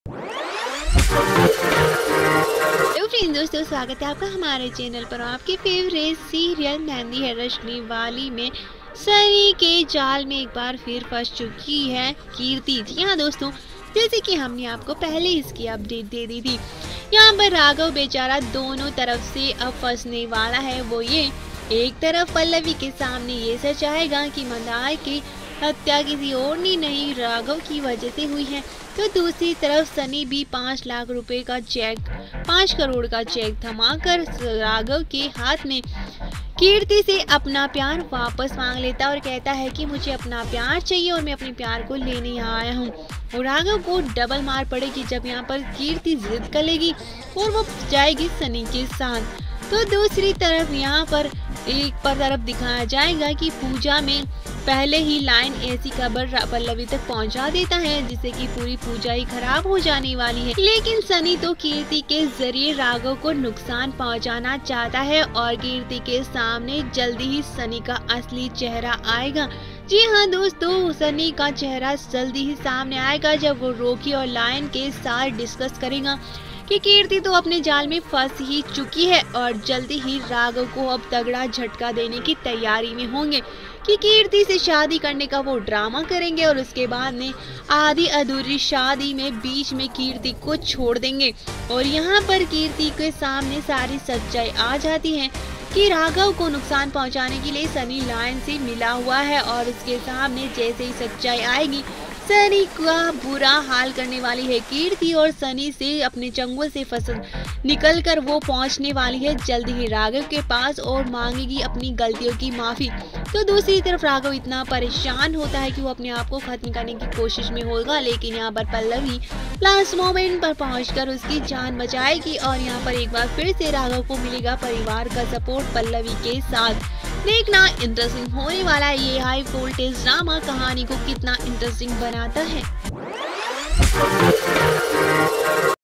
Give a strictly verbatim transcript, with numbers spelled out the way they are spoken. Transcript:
Hello friends, दोस्तों स्वागत है आपका हमारे चैनल पर। आपके फेवरेट सीरियल मेहंदी है रश्मि वाली में सनी के जाल में एक बार फिर फंस चुकी है कीर्ति। जी हाँ दोस्तों, जैसे कि हमने आपको पहले इसकी अपडेट दे दी थी, यहाँ पर राघव बेचारा दोनों तरफ से अब फंसने वाला है। वो ये एक तरफ पल्लवी के सामने ये सच आएगा कि मंदार की हत्या किसी और ने नहीं राघव की वजह से हुई है, तो दूसरी तरफ सनी भी पाँच लाख रुपए का चेक पाँच करोड़ का चेक थमाकर राघव के हाथ में कीर्ति से अपना प्यार वापस मांग लेता और कहता है कि मुझे अपना प्यार चाहिए और मैं अपने प्यार को लेने यहाँ आया हूँ। और राघव को डबल मार पड़ेगी जब यहाँ पर कीर्ति जिद कर लेगी और वो जाएगी सनी के साथ। तो दूसरी तरफ यहाँ पर एक पर तरफ दिखाया जाएगा कि पूजा में पहले ही लाइन ऐसी खबर पल्लवी तक पहुंचा देता है जिससे कि पूरी पूजा ही खराब हो जाने वाली है। लेकिन सनी तो कीर्ति के जरिए राघव को नुकसान पहुंचाना चाहता है और कीर्ति के सामने जल्दी ही सनी का असली चेहरा आएगा। जी हाँ दोस्तों, सनी का चेहरा जल्दी ही सामने आएगा जब वो रॉकी और लायन के साथ डिस्कस करेगा कि कीर्ति तो अपने जाल में फंस ही चुकी है और जल्दी ही राघव को अब तगड़ा झटका देने की तैयारी में होंगे कि कीर्ति से शादी करने का वो ड्रामा करेंगे और उसके बाद में आधी अधूरी शादी में बीच में कीर्ति को छोड़ देंगे। और यहाँ पर कीर्ति के सामने सारी सच्चाई आ जाती है कि राघव को नुकसान पहुंचाने के लिए सनी लायन से मिला हुआ है और उसके सामने जैसे ही सच्चाई आएगी सनी का बुरा हाल करने वाली है कीर्ति और सनी से अपने चंगुल से फसल निकलकर वो पहुंचने वाली है जल्दी ही राघव के पास और मांगेगी अपनी गलतियों की माफी। तो दूसरी तरफ राघव इतना परेशान होता है कि वो अपने आप को खत्म करने की कोशिश में होगा, लेकिन यहाँ पर पल्लवी लास्ट मोमेंट पर पहुंचकर उसकी जान बचाएगी और यहाँ पर एक बार फिर से राघव को मिलेगा परिवार का सपोर्ट पल्लवी के साथ। देखना इंटरेस्टिंग होने वाला है ये हाई वोल्टेज ड्रामा कहानी को कितना इंटरेस्टिंग बनाता है।